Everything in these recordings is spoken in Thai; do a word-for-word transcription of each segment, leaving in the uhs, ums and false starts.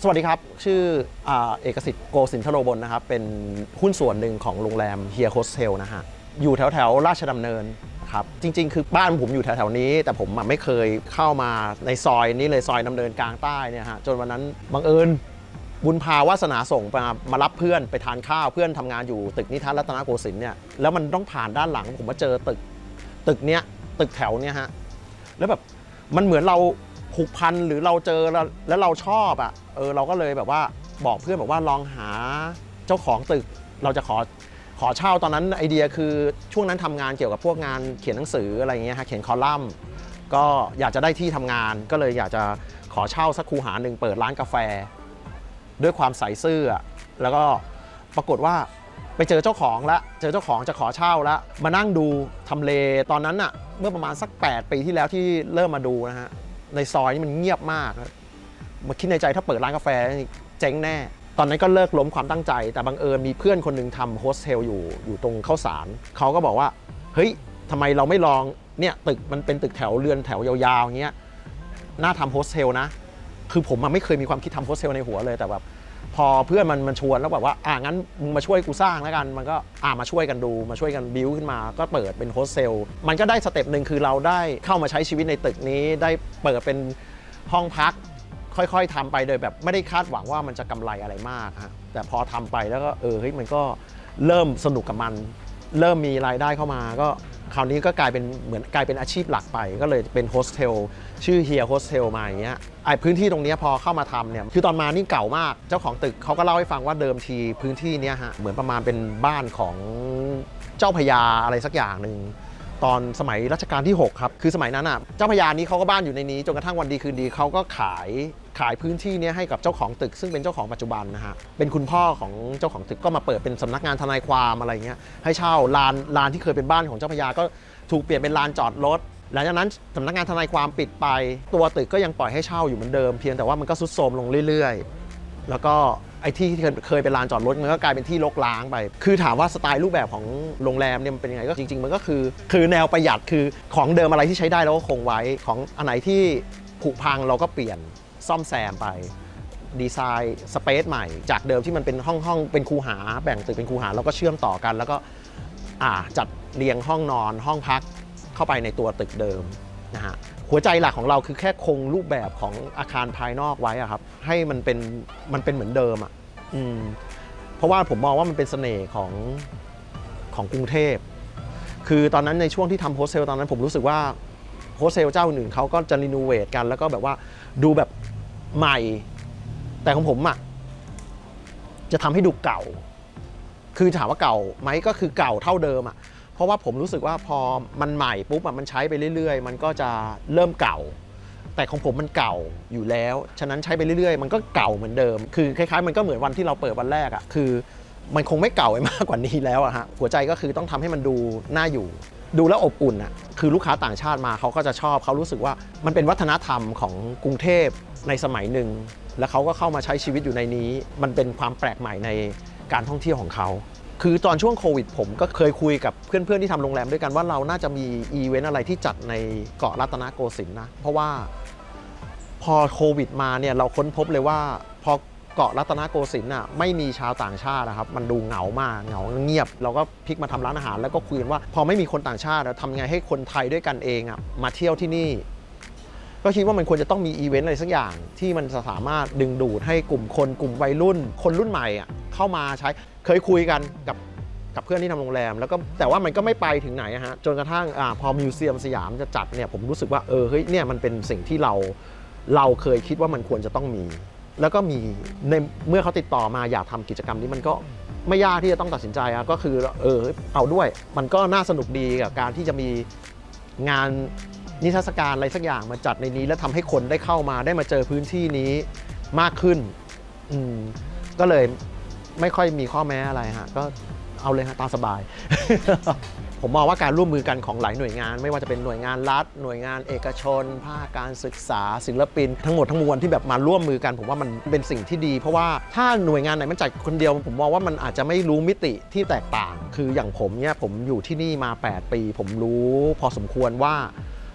สวัสดีครับชื่อเอกสิทธิ์โกสินทโรบลนะครับเป็นหุ้นส่วนหนึ่งของโรงแรมเฮียโฮสเทลนะฮะอยู่แถวแถวราชดำเนินครับจริงๆคือบ้านผมอยู่แถวแถวนี้แต่ผมไม่เคยเข้ามาในซอยนี้เลยซอยดำเนินกลางใต้เนี่ยฮะจนวันนั้นบังเอิญบุญพาวาสนาส่งมามารับเพื่อนไปทานข้าวเพื่อนทำงานอยู่ตึกนิทัศน์รัตนโกสินทร์เนี่ยแล้วมันต้องผ่านด้านหลังผมมาเจอตึกตึกเนี้ยตึกแถวเนี้ยฮะแล้วแบบมันเหมือนเราผูกพันหรือเราเจอแล้วแล้วเราชอบอ่ะเออเราก็เลยแบบว่าบอกเพื่อนบอกว่าลองหาเจ้าของตึกเราจะขอขอเช่าตอนนั้นไอเดียคือช่วงนั้นทำงานเกี่ยวกับพวกงานเขียนหนังสืออะไรเงี้ยฮะเขียนคอลัมน์ก็อยากจะได้ที่ทำงานก็เลยอยากจะขอเช่าสักคูหาหนึ่งเปิดร้านกาแฟด้วยความใส่ซื่อแล้วก็ปรากฏว่าไปเจอเจ้าของแล้วเจอเจ้าของจะขอเช่าแล้วมานั่งดูทำเลตอนนั้นอะเมื่อประมาณสักแปดปีที่แล้วที่เริ่มมาดูนะฮะในซอยนี่มันเงียบมากมาคิดในใจถ้าเปิดร้านกาแฟเจ๊งแน่ตอนนั้นก็เลิกล้มความตั้งใจแต่บังเอิญมีเพื่อนคนหนึ่งทำโฮสเทลอยู่อยู่ตรงข้าวสารเขาก็บอกว่าเฮ้ยทำไมเราไม่ลองเนี่ยตึกมันเป็นตึกแถวเรือนแถวยาวๆอย่างเงี้ยน่าทำโฮสเทลนะคือผมไม่เคยมีความคิดทำโฮสเทลในหัวเลยแต่แบบพอเพื่อนมันมันชวนแล้วแบบว่าอ่างั้นมึงมาช่วยกูสร้างแล้วกันมันก็อ่ามาช่วยกันดูมาช่วยกันบิวขึ้นมาก็เปิดเป็นโฮสเทลมันก็ได้สเต็ปหนึ่งคือเราได้เข้ามาใช้ชีวิตในตึกนี้ได้เปิดเป็นห้องพักค่อยๆทำไปโดยแบบไม่ได้คาดหวังว่ามันจะกำไรอะไรมากฮะแต่พอทำไปแล้วก็เออเฮ้ยมันก็เริ่มสนุกกับมันเริ่มมีรายได้เข้ามาก็คราวนี้ก็กลายเป็นเหมือนกลายเป็นอาชีพหลักไปก็เลยเป็นโฮสเทลชื่อเฮียโฮสเทลมาอย่างเงี้ยไอ้พื้นที่ตรงนี้พอเข้ามาทำเนี่ยคือตอนมานี่เก่ามากเจ้าของตึกเขาก็เล่าให้ฟังว่าเดิมทีพื้นที่เนี้ยฮะเหมือนประมาณเป็นบ้านของเจ้าพญาอะไรสักอย่างหนึ่งตอนสมัยรัชกาลที่หกครับคือสมัยนั้นอ่ะเจ้าพญานี้เขาก็บ้านอยู่ในนี้จนกระทั่งวันดีคืนดีเขาก็ขายขายพื้นที่นี้ให้กับเจ้าของตึกซึ่งเป็นเจ้าของปัจจุบันนะฮะเป็นคุณพ่อของเจ้าของตึกก็มาเปิดเป็นสำนักงานทนายความอะไรเงี้ยให้เช่าลานลานที่เคยเป็นบ้านของเจ้าพญาก็ถูกเปลี่ยนเป็นลานจอดรถหลังจากนั้นสำนักงานทนายความปิดไปตัวตึกก็ยังปล่อยให้เช่าอยู่เหมือนเดิมเพียงแต่ว่ามันก็ทรุดโทรมลงเรื่อยๆแล้วก็ไอ้ที่ที่เคยเป็นลานจอดรถมันก็กลายเป็นที่รกร้างไปคือถามว่าสไตล์รูปแบบของโรงแรมเนี่ยมันเป็นยังไงก็จริงๆมันก็คือคือแนวประหยัดคือของเดิมอะไรที่ใช้ได้เราก็คงไว้ของอันไหนที่ผุพังเราก็เปลี่ยนซ่อมแซมไปดีไซน์สเปซใหม่จากเดิมที่มันเป็นห้องห้องเป็นคูหาแบ่งตึกเป็นคูหาแล้วก็เชื่อมต่อกันแล้วก็อ่าจัดเรียงห้องนอนห้องพักเข้าไปในตัวตึกเดิมนะฮะหัวใจหลักของเราคือแค่คงรูปแบบของอาคารภายนอกไว้อะครับให้มันเป็นมันเป็นเหมือนเดิมอ่ะอืมเพราะว่าผมมองว่ามันเป็นเสน่ห์ของของกรุงเทพคือตอนนั้นในช่วงที่ทำโฮสเทลตอนนั้นผมรู้สึกว่าโฮสเทลเจ้าอื่นเขาก็จะรีโนเวทกันแล้วก็แบบว่าดูแบบใหม่แต่ของผมอ่ะจะทำให้ดูเก่าคือถามว่าเก่าไหมก็คือเก่าเท่าเดิมอ่ะเพราะว่าผมรู้สึกว่าพอมันใหม่ปุ๊บมันใช้ไปเรื่อยๆมันก็จะเริ่มเก่าแต่ของผมมันเก่าอยู่แล้วฉะนั้นใช้ไปเรื่อยๆมันก็เก่าเหมือนเดิมคือคล้ายๆมันก็เหมือนวันที่เราเปิดวันแรกอ่ะคือมันคงไม่เก่าไปมากกว่านี้แล้วอะฮะหัวใจก็คือต้องทำให้มันดูน่าอยู่ดูแล้วอบอุ่นอ่ะคือลูกค้าต่างชาติมาเขาก็จะชอบเขารู้สึกว่ามันเป็นวัฒนธรรมของกรุงเทพในสมัยหนึ่งแล้วเขาก็เข้ามาใช้ชีวิตอยู่ในนี้มันเป็นความแปลกใหม่ในการท่องเที่ยวของเขาคือตอนช่วงโควิดผมก็เคยคุยกับเพื่อนๆที่ทำโรงแรมด้วยกันว่าเราน่าจะมีอีเวนต์อะไรที่จัดในเกาะรัตนโกสินทร์นะเพราะว่าพอโควิดมาเนี่ยเราค้นพบเลยว่าพอเกาะรัตนโกสินทร์อ่ะไม่มีชาวต่างชาตินะครับมันดูเหงามากเหงาเงียบเราก็พลิกมาทำร้านอาหารแล้วก็คุยกันว่าพอไม่มีคนต่างชาติทำไงให้คนไทยด้วยกันเองอ่ะมาเที่ยวที่นี่ก็คิดว่ามันควรจะต้องมีอีเวนต์อะไรสักอย่างที่มันสามารถดึงดูดให้กลุ่มคนกลุ่มวัยรุ่นคนรุ่นใหม่อ่ะเข้ามาใช้เคยคุยกันกับกับเพื่อนที่ทำโรงแรมแล้วก็แต่ว่ามันก็ไม่ไปถึงไหนฮะจนกระทั่งอ่าพอมิวเซียมสยามจะจัดเนี่ยผมรู้สึกว่าเออเฮ้ยเนี่ยมันเป็นสิ่งที่เราเราเคยคิดว่ามันควรจะต้องมีแล้วก็มีในเมื่อเขาติดต่อมาอยากทำกิจกรรมนี้มันก็ไม่ยากที่จะต้องตัดสินใจอะก็คือเออเอาด้วยมันก็น่าสนุกดีกับการที่จะมีงานนิทรรศการอะไรสักอย่างมาจัดในนี้แล้วทำให้คนได้เข้ามาได้มาเจอพื้นที่นี้มากขึ้นอืมก็เลยไม่ค่อยมีข้อแม้อะไรฮะก็เอาเลยฮะตามสบาย ผมมองว่าการร่วมมือกันของหลายหน่วยงานไม่ว่าจะเป็นหน่วยงานรัฐหน่วยงานเอกชนภาคการศึกษาศิลปินทั้งหมดทั้งมวลที่แบบมาร่วมมือกันผมว่ามันเป็นสิ่งที่ดีเพราะว่าถ้าหน่วยงานไหนมันจัดคนเดียวผมมองว่ามันอาจจะไม่รู้มิติที่แตกต่างคืออย่างผมเนี่ยผมอยู่ที่นี่มาแปดปีผมรู้พอสมควรว่า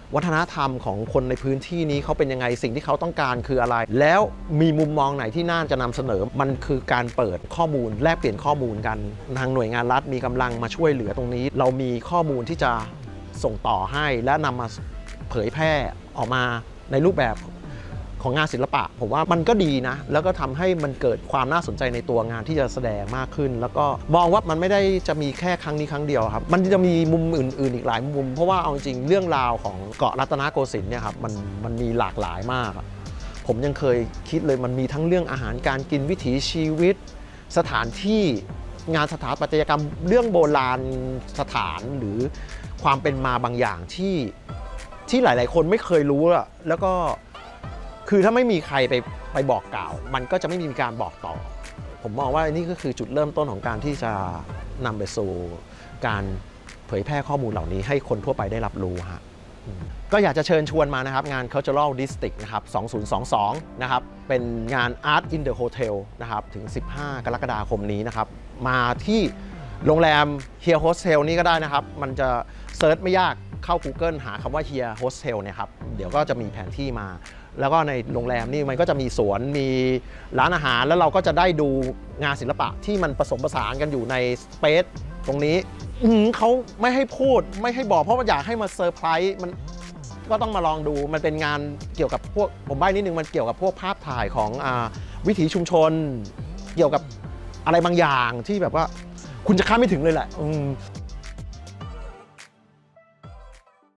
วัฒนธรรมของคนในพื้นที่นี้เขาเป็นยังไงสิ่งที่เขาต้องการคืออะไรแล้วมีมุมมองไหนที่น่าจะนำเสนอมันคือการเปิดข้อมูลแลกเปลี่ยนข้อมูลกันทางหน่วยงานรัฐมีกำลังมาช่วยเหลือตรงนี้เรามีข้อมูลที่จะส่งต่อให้และนำมาเผยแพร่ออกมาในรูปแบบของงานศิลปะผมว่ามันก็ดีนะแล้วก็ทำให้มันเกิดความน่าสนใจในตัวงานที่จะแสดงมากขึ้นแล้วก็มองว่ามันไม่ได้จะมีแค่ครั้งนี้ครั้งเดียวครับมันจะมีมุมอื่นๆอีกหลายมุมเพราะว่าเอาจริงเรื่องราวของเกาะรัตนโกสินทร์เนี่ยครับมันมันมีหลากหลายมากผมยังเคยคิดเลยมันมีทั้งเรื่องอาหารการกินวิถีชีวิตสถานที่งานสถาปัตยกรรมเรื่องโบราณสถานหรือความเป็นมาบางอย่างที่ที่หลายๆคนไม่เคยรู้แล้วก็คือถ้าไม่มีใครไปไปบอกกล่าวมันก็จะไม่มีการบอกต่อผมมองว่านี่ก็คือจุดเริ่มต้นของการที่จะนำไปสู่การเผยแพร่ข้อมูลเหล่านี้ให้คนทั่วไปได้รับรู้ฮะก็อยากจะเชิญชวนมานะครับงาน Cultural District นะครับสองพันยี่สิบสองนะครับเป็นงาน Art in the Hotel นะครับถึงสิบห้ากรกฎาคมนี้นะครับมาที่โรงแรม Here Hostel นี้ก็ได้นะครับมันจะเซิร์ชไม่ยากเข้า Google หาคำว่า Here Hostel เนี่ยครับเดี๋ยวก็จะมีแผนที่มาแล้วก็ในโรงแรมนี่มันก็จะมีสวนมีร้านอาหารแล้วเราก็จะได้ดูงานศิลปะที่มันผสมผสานกันอยู่ในสเปซตรงนี้เขาไม่ให้พูดไม่ให้บอกเพราะว่าอยากให้มาเซอร์ไพรส์มันก็ต้องมาลองดูมันเป็นงานเกี่ยวกับพวกผมใบ้นิดนึงมันเกี่ยวกับพวกภาพถ่ายของอ่าวิถีชุมชนเกี่ยวกับอะไรบางอย่างที่แบบว่าคุณจะคาดไม่ถึงเลยแหละ